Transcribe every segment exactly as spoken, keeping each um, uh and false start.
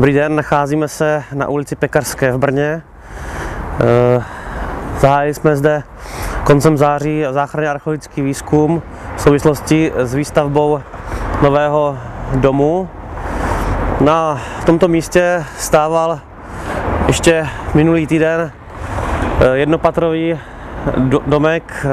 Dobrý den, nacházíme se na ulici Pekařské v Brně. Zahájili jsme zde koncem září záchranný archeologický výzkum v souvislosti s výstavbou nového domu. Na tomto místě stával ještě minulý týden jednopatrový domek,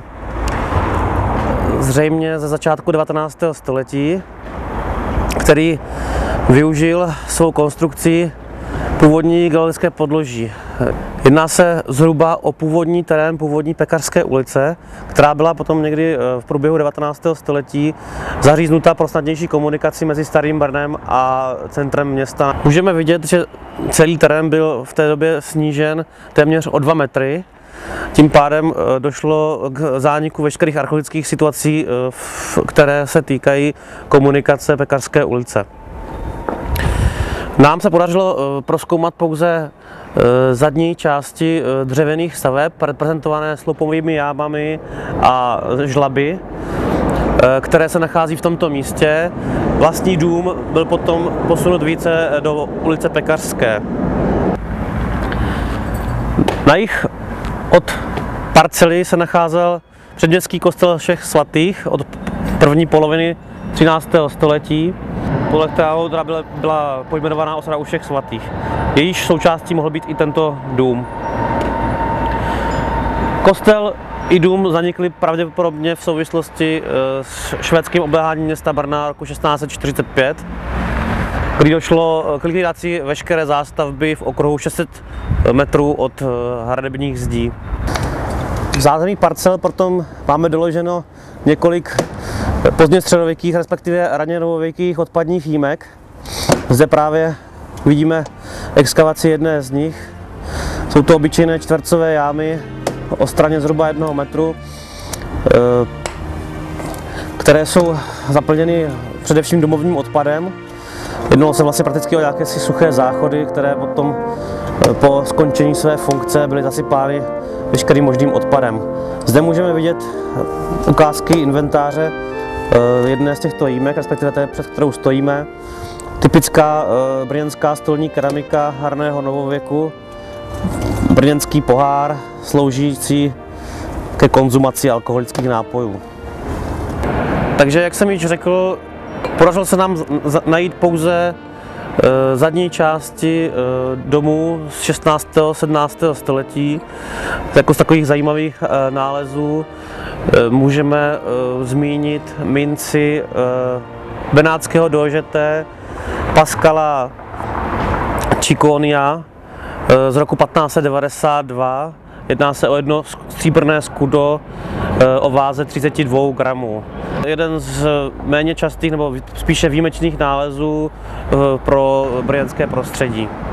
zřejmě ze začátku devatenáctého století, který využil svou konstrukcí původní geologické podloží. Jedná se zhruba o původní terén původní Pekařské ulice, která byla potom někdy v průběhu devatenáctého století zaříznuta pro snadnější komunikaci mezi Starým Brnem a centrem města. Můžeme vidět, že celý terén byl v té době snížen téměř o dva metry. Tím pádem došlo k zániku veškerých archeologických situací, které se týkají komunikace Pekařské ulice. Nám se podařilo prozkoumat pouze zadní části dřevěných staveb, reprezentované sloupovými jámami a žlaby, které se nachází v tomto místě. Vlastní dům byl potom posunut více do ulice Pekařské. Na jih od parcely se nacházel předměstský kostel Všech svatých od první poloviny třináctého století, podle kterého byla, byla pojmenovaná osada u Všech svatých. Jejíž součástí mohl být i tento dům. Kostel i dům zanikly pravděpodobně v souvislosti s švédským obléháním města Brna roku šestnáct set čtyřicet pět, kdy došlo k likvidaci veškeré zástavby v okruhu šest set metrů od hradebních zdí. V zázemí parcel potom máme doloženo několik pozdně středověkých, respektive raně novověkých odpadních jímek. Zde právě vidíme exkavaci jedné z nich. Jsou to obyčejné čtvercové jámy o straně zhruba jednoho metru, které jsou zaplněny především domovním odpadem. Jednalo se vlastně prakticky o jakési suché záchody, které potom po skončení své funkce byly zasypány veškerým možným odpadem. Zde můžeme vidět ukázky inventáře jedné z těchto jímek, respektive té, před kterou stojíme. Typická brněnská stolní keramika harného novověku, brněnský pohár sloužící ke konzumaci alkoholických nápojů. Takže, jak jsem již řekl, podařilo se nám najít pouze zadní části domů z šestnáctého sedmnáctého století. Jako z takových zajímavých nálezů můžeme zmínit minci benátského dožete Pascala Cicconia z roku patnáct set devadesát dva. Jedná se o jedno stříbrné skudo o váze třicet dva gramů. Jeden z méně častých nebo spíše výjimečných nálezů pro brněnské prostředí.